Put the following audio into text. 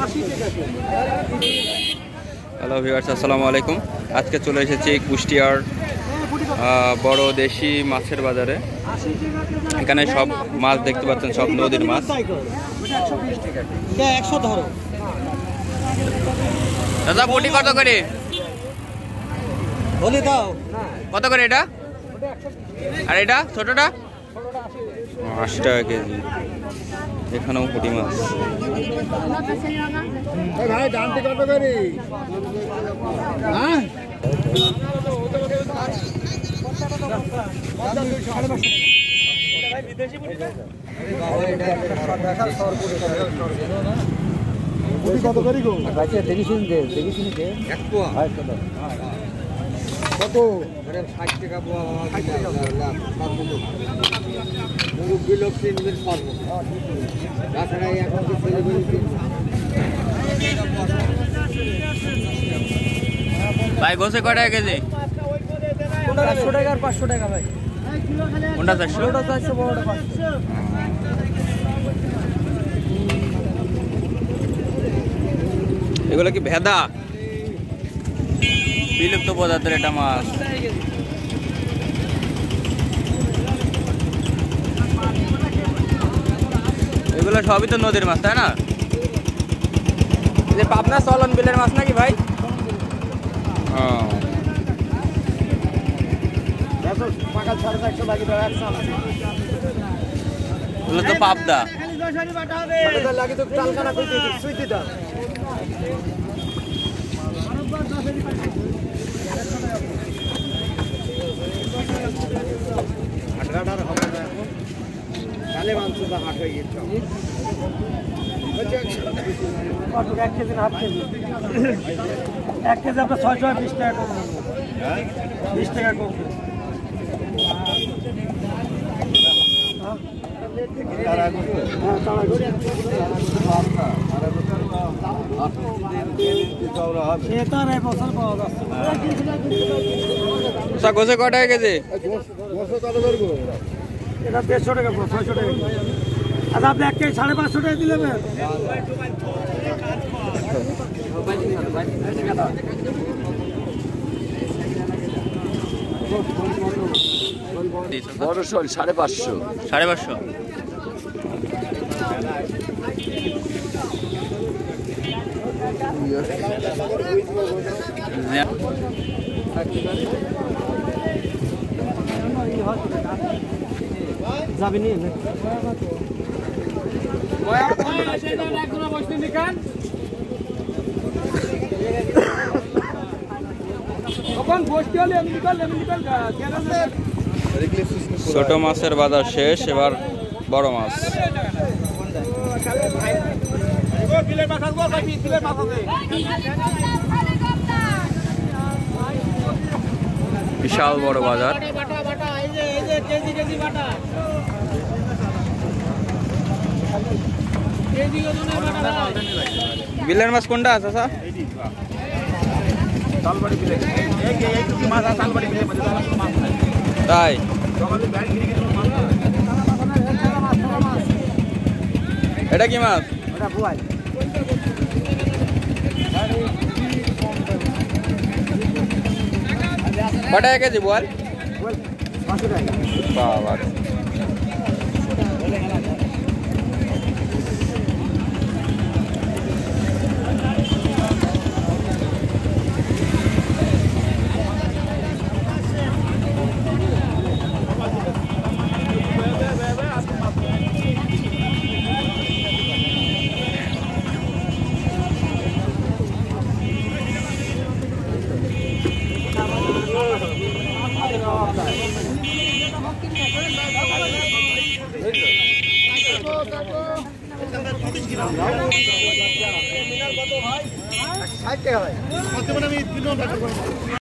Hello viewers, আসসালামু আলাইকুম। আজকে চলে এসেছি কুষ্টিয়ার বড় দেশি মাছের বাজারে। এখানে সব মাছ দেখতে পাচ্ছেন, সব নদীর মাছ। দাদা বটি কত করে? কত করে এটা? আর এটা ছোটটা 80 টাকা কেজি। এখানেও পুঁটি মাছ। ভাই দামটি কত করে? হ্যাঁ কত করি গো? দেখি শুনি দে এক পোয়া কত? 60 টাকা পোয়া। মুরব্বী লোক কিনবেন সর্ব, তাছাড়া এখন ভাই গোসে কয় টাকা কেজি? 400 টাকা আর 500 টাকা ভাই। কোনটা 400? ওটা 400, বড়টা 500। এগুলো কি ভেদা? বিলুপ্ত প্রজাতির এটা মাছ। এগুলো সবই তো নদীর মাছ, তাই না? যে পাবনা চলন বিলের মাছ নাকি ভাই? এগুলো তো পাবদা। কালে মাংস তো হাট হয়ে গেছে। 1 কেজি না 1/2 কেজি? 1 কেজি আপনার 620 টাকা কম দেবো। 20 টাকা কম দেবো। গোসে কয় টাকা কেজি? এটা 150 টাকা, 600 টাকা। আচ্ছা আপনি 1 কেজি 550 টাকা দিলেন। বড় শোল 550। 550? যাবি নি? ছোট মাছের বাজার শেষ, এবার বড় মাছ। বিশাল বড় বাজার। বিলের মাছ কোনটা আছে স্যার? তাই এটা কি মাছ? কয় টাকা কেজি বল? বাবা, ভাই